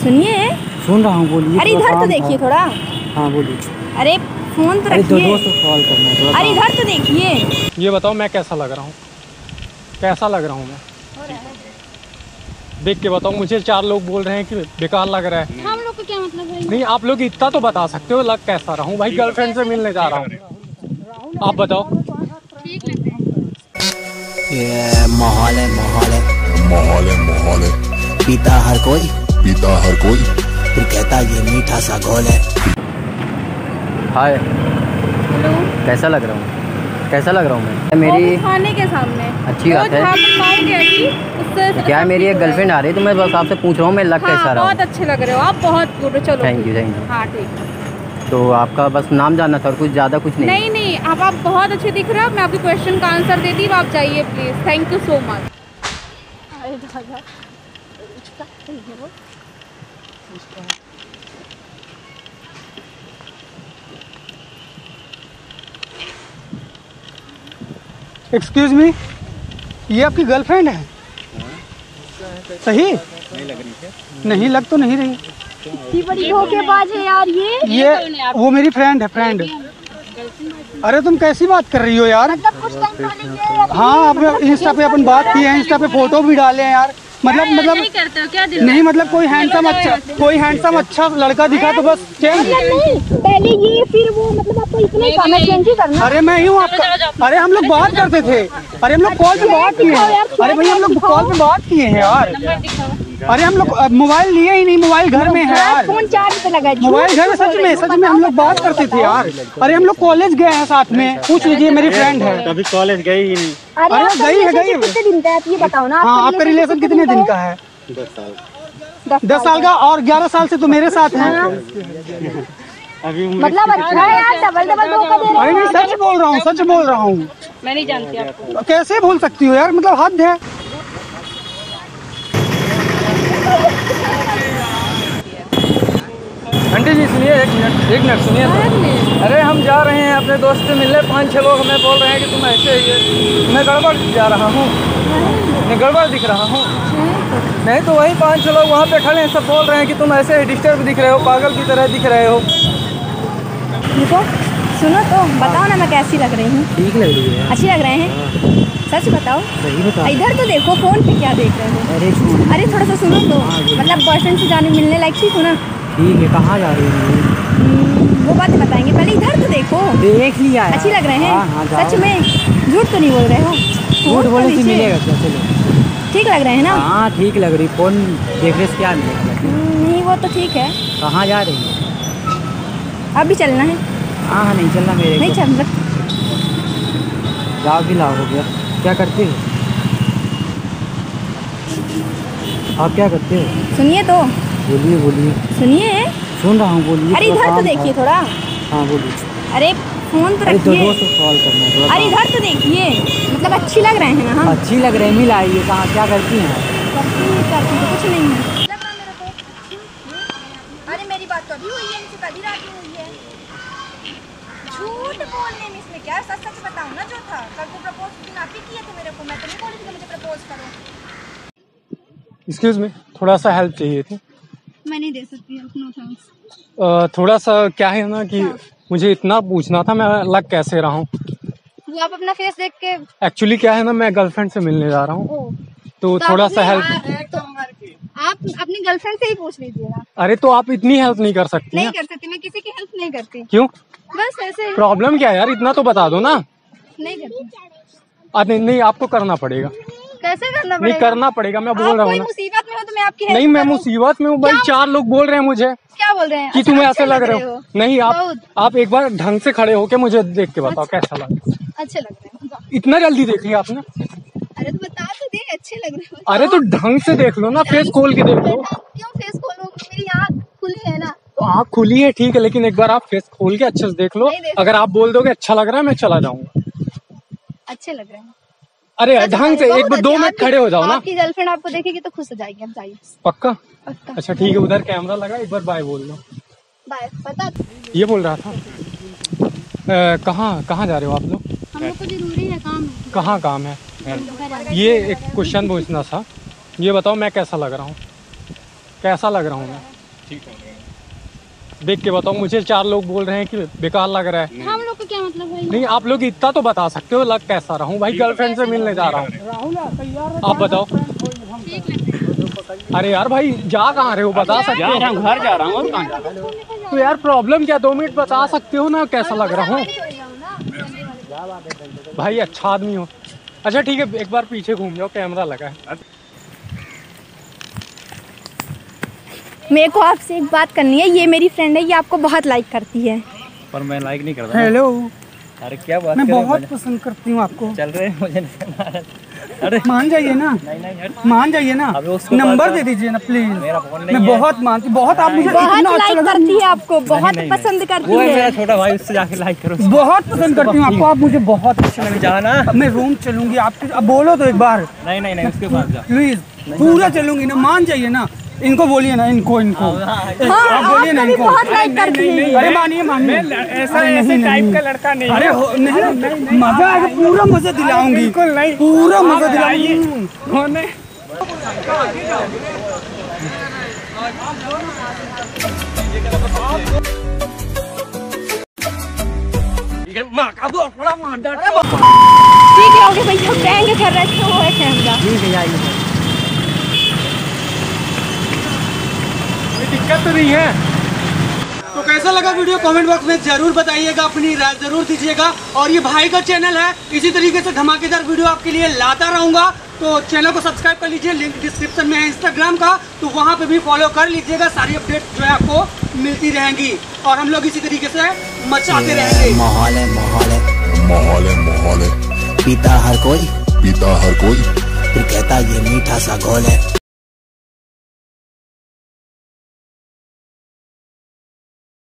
सुनिए। सुन रहा हूँ, बोलिए। अरे इधर तो देखिए थोड़ा। हाँ बोलिए। अरे फोन तो रखिए। दोस्त कॉल करना है थोड़ा। अरे इधर तो देखिए। ये बताओ मैं कैसा लग रहा हूँ? कैसा लग रहा हूँ मैं? देख के बताओ। मुझे 4 लोग बोल रहे हैं कि बेकार लग रहा है। हम लोग को क्या मतलब है? नहीं, आप लोग इतना तो बता सकते हो लग कैसा रहा हूँ। भाई गर्लफ्रेंड से मिलने जा रहा हूँ, आप बताओ। ठीक लगते हैं। ये माहौल है, माहौल है, माहौल है, माहौल है। पीता हर कोई, पीता हर कोई, फिर कहता ये मीठा सा घोल है। Hi, hello. कैसा लग रहा हूँ? कैसा लग रहा हूँ मैं? मेरी खाने के सामने अच्छी बात है। क्या है, मेरी एक गर्लफ्रेंड आ रही है तो मैं बस आपसे पूछ रहा हूँ मैं लग कैसा रहा हूँ? बहुत अच्छे लग रहे हो आप, बहुत गुड। चलो थैंक यू, थैंक यू। हाँ ठीक है। तो आपका बस नाम जानना था और कुछ ज़्यादा कुछ नहीं? नहीं नहीं, अब आप बहुत अच्छे दिख रहे हो। मैं आपके क्वेश्चन का आंसर देती हूँ, आप जाइए please. Thank you so much. Excuse me, ये आपकी गर्लफ्रेंड है? सही नहीं लग रही क्या? नहीं लग तो नहीं रही। इतनी बड़ी धोखेबाज है यार ये वो मेरी फ्रेंड है, फ्रेंड। अरे तुम कैसी बात कर रही हो यार? हाँ, आप इंस्टा पे अपन बात की है, इंस्टा पे फोटो भी डाले हैं यार। मतलब नहीं करते हो क्या? नहीं, मतलब कोई हैंडसम अच्छा लड़का दिखा तो बस चेंज। नहीं, पहले ये फिर वो, मतलब आपको इतने काम चेंज ही करना। अरे मैं ही हूँ आपका। अरे हम लोग बात करते थे। अरे हम लोग कॉल पे बात किए हैं। अरे भैया हम लोग कॉल पे बात किए हैं यार। अरे हम लोग मोबाइल लिए ही नहीं, मोबाइल घर में है यार। फोन चार्ज पे लगा है। मोबाइल घर में, सच में हम लोग बात करते थे यार। अरे हम लोग कॉलेज गए हैं साथ में, पूछ लीजिए, मेरी फ्रेंड है। कभी कॉलेज गई ही नहीं। अरे गई है। कितने दिन का है ये बताओ ना। हाँ, आपका रिलेशन कितने दिन का है? 10 साल का। और 11 साल से तो मेरे साथ हैं। अभी मतलब अच्छा है यार, डबल धोखा दे रहे अरे नहीं, सच बोल रहा हूँ, सच बोल रहा हूँ। मैं नहीं जानती आपको। कैसे बोल सकती हो यार, मतलब हद है। आंटी जी सुनिए, एक मिनट सुनिए। अरे हम जा रहे हैं अपने दोस्त से मिलने, 5-6 लोग हमें बोल रहे हैं कि तुम ऐसे ही। मैं गड़बड़ जा रहा हूँ, मैं गड़बड़ दिख रहा हूँ। नहीं तो वही 5-6 लोग वहाँ पे खड़े हैं, सब बोल रहे हैं कि तुम ऐसे डिस्टर्ब दिख रहे हो, पागल की तरह दिख रहे हो। देखो सुनो तो बताओ ना, मैं कैसी लग रही हूँ? ठीक लग रही है। अच्छी लग रहे हैं? सच बताओ। सही बताओ। इधर तो देखो, फोन पे क्या देख रहे हो? अरे थोड़ा सा सुनो तो। मतलब बॉयफ्रेंड से जाने मिलने लायक ठीक हो ना? ठीक है, कहाँ जा रही है? वो बातें बताएंगे, पहले इधर तो देखो। देख लिया है। अच्छी लग रहे हैं? हाँ, सच में झूठ तो नहीं बोल रहे हो? झूठ बोलने से मिलेगा क्या? चलो ठीक लग रहे हैं ना? हाँ ठीक लग रही। फोन देखने से क्या मिलेगा? नहीं वो तो ठीक है। कहाँ जा रही है? अब भी चलना है? हाँ नहीं चलना मेरे नहीं को। चल रहा। जाओ भी लाओ, हो गया। क्या करते हो आप? क्या करते हो? सुनिए तो। बोलिए बोलिए। सुनिए। सुन रहा हूँ, बोलिए। अरे इधर तो देखिए थोड़ा। हाँ बोलिए। अरे फोन तो अरे रखिए। दोस्त कॉल करना है थोड़ा। अरे इधर तो देखिए, मतलब अच्छी लग रहे हैं ना हम? अच्छी लग रही है। मिल आई है कहाँ? क्या करती हैं? करती तो कुछ नहीं है। अरे मेरी बात तो अभी हुई है, इनसे कभी रात में हुई है। झूठ बोलने में इसमें क्या है? सच सच बताओ ना जो था। कल को प्रपोज आप ही किए थे मेरे को, मैं तो नहीं बोली थी कि मुझे प्रपोज करो। एक्सक्यूज मी, थोड़ा सा हेल्प चाहिए थी। मैं नहीं दे सकती, नो थैंक्स। थोड़ा सा क्या है ना कि मुझे इतना पूछना था, मैं लग कैसे रहा हूँ? वो आप अपना फेस देख के। एक्चुअली क्या है ना, मैं गर्लफ्रेंड से मिलने जा रहा हूँ, तो थोड़ा सा हेल्प। आप अपनी गर्लफ्रेंड से ही पूछ लीजिए ना। अरे तो आप इतनी हेल्प नहीं कर सकती? नहीं कर सकती, मैं किसी की हेल्प नहीं करती। क्यों? बस ऐसे ही। प्रॉब्लम क्या है यार, इतना तो बता दो ना। नहीं करती। अरे नहीं, आपको करना पड़ेगा। कैसे करना नहीं, पड़ेगा? करना पड़ेगा, मैं बोल रहा हूँ ना। मुसीबत में हो तो मैं आपकी हेल्प नहीं, मैं मुसीबत में हूँ भाई। 4 लोग बोल रहे हैं मुझे। क्या बोल रहे हैं? कि तुम ऐसे लग रहे हो। नहीं, आप एक बार ढंग से खड़े होके मुझे देख के बताओ कैसा लग रहा है? अच्छे लग रहे हैं। इतना जल्दी देख लिया आपने? अरे तो बता तो दे, अच्छे लग रहे हो। अरे तो ढंग से देख लो ना, फेस खोल के देख लो। क्यों फेस खोलूं? मेरी आँख खुली है ना। तो आँख खुली है ठीक है, लेकिन एक बार आप फेस खोल के अच्छे से देख लो। अगर आप बोल दोगे अच्छा लग रहा है, मैं चला जाऊंगा। अच्छे लग रहे हैं। अरे ढंग से 1-2 मिनट खड़े हो जाओ ना। आपकी गर्लफ्रेंड आपको देखेगी तो खुश हो जाएगी। अब जाइए। पक्का? पक्का। अच्छा ठीक है, उधर कैमरा लगा, एक बार बाय बोल लो। बाय। पता ये बोल रहा था। कहाँ जा रहे हो आप लोग? हम लोग को जरूरी है, काम है। कहाँ काम है? ये एक क्वेश्चन पूछना था। ये बताओ मैं कैसा लग रहा हूँ? कैसा लग रहा हूँ मैं? देख के बताओ मुझे। 4 लोग बोल रहे हैं कि बेकार लग रहा है। हम लोग को क्या मतलब भाई? नहीं, आप लोग इतना तो बता सकते हो लग कैसा रहा हूँ भाई। गर्लफ्रेंड से मिलने जा रहा हूँ, आप बताओ। अरे यार भाई जा कहाँ रहे हो, बता सकते हो? घर जा रहा हूँ और कहाँ जा रहा हूँ। तो यार प्रॉब्लम क्या, 2 मिनट बता सकते हो ना कैसा लग रहा हूँ? भाई अच्छा आदमी हो। अच्छा ठीक है, एक बार पीछे घूम जाओ, कैमरा लगा है। मेरे को आपसे एक बात करनी है। ये मेरी फ्रेंड है, ये आपको बहुत लाइक करती है। पर मैं लाइक नहीं करता। हेलो, अरे क्या बात मैं कर रहे हो? बहुत पसंद करती हूँ आपको। चल रहे हैं, मुझे नहीं। अरे मान जाइए ना, नहीं हट। मान जाइए ना, अबे उसको नंबर बात दे दीजिए ना प्लीज। मेरा फोन नहीं मैं है। बहुत मानती, बहुत आप मुझे बहुत इतना अच्छा लाइक लगा। करती है आपको, बहुत नहीं, पसंद करती वो है मेरा है। छोटा भाई, उससे जाके लाइक करो। बहुत पसंद करती हूँ आपको, आप मुझे बहुत अच्छे लगे। जाना। अब मैं रूम चलूंगी आपके, अब बोलो तो एक बार नहीं उसके पास जा। प्लीज। पूरा चलूंगी ना, मान जाइए ना। इनको बोलिए ना, इनको आप बोलिए ना इनको। बहुत लाइक करती है। अरे मानिए ऐसे टाइप का लड़का नहीं। अरे नहीं, मजा आएगा, पूरा मजा दिलाऊंगी, पूरा मजा दिलाऊंगी। ठीक है, ओके भैया, प्रैंक कर रहे थे, वो है कैमरा। दिक्कत तो नहीं है। तो कैसा लगा वीडियो कमेंट बॉक्स में जरूर बताइएगा, अपनी राय जरूर दीजिएगा। और ये भाई का चैनल है, इसी तरीके से धमाकेदार वीडियो आपके लिए लाता रहूंगा। तो चैनल को सब्सक्राइब कर लीजिए, लिंक डिस्क्रिप्शन में है इंस्टाग्राम का, तो वहाँ पे भी फॉलो कर लीजिएगा। सारी अपडेट जो है आपको मिलती रहेंगी और हम लोग इसी तरीके से मचाते रहेंगे। माहौल है माहौल है माहौल है माहौल है पीता हर कोई पीता हर कोई फिर कहता ये मीठा सा घोल है।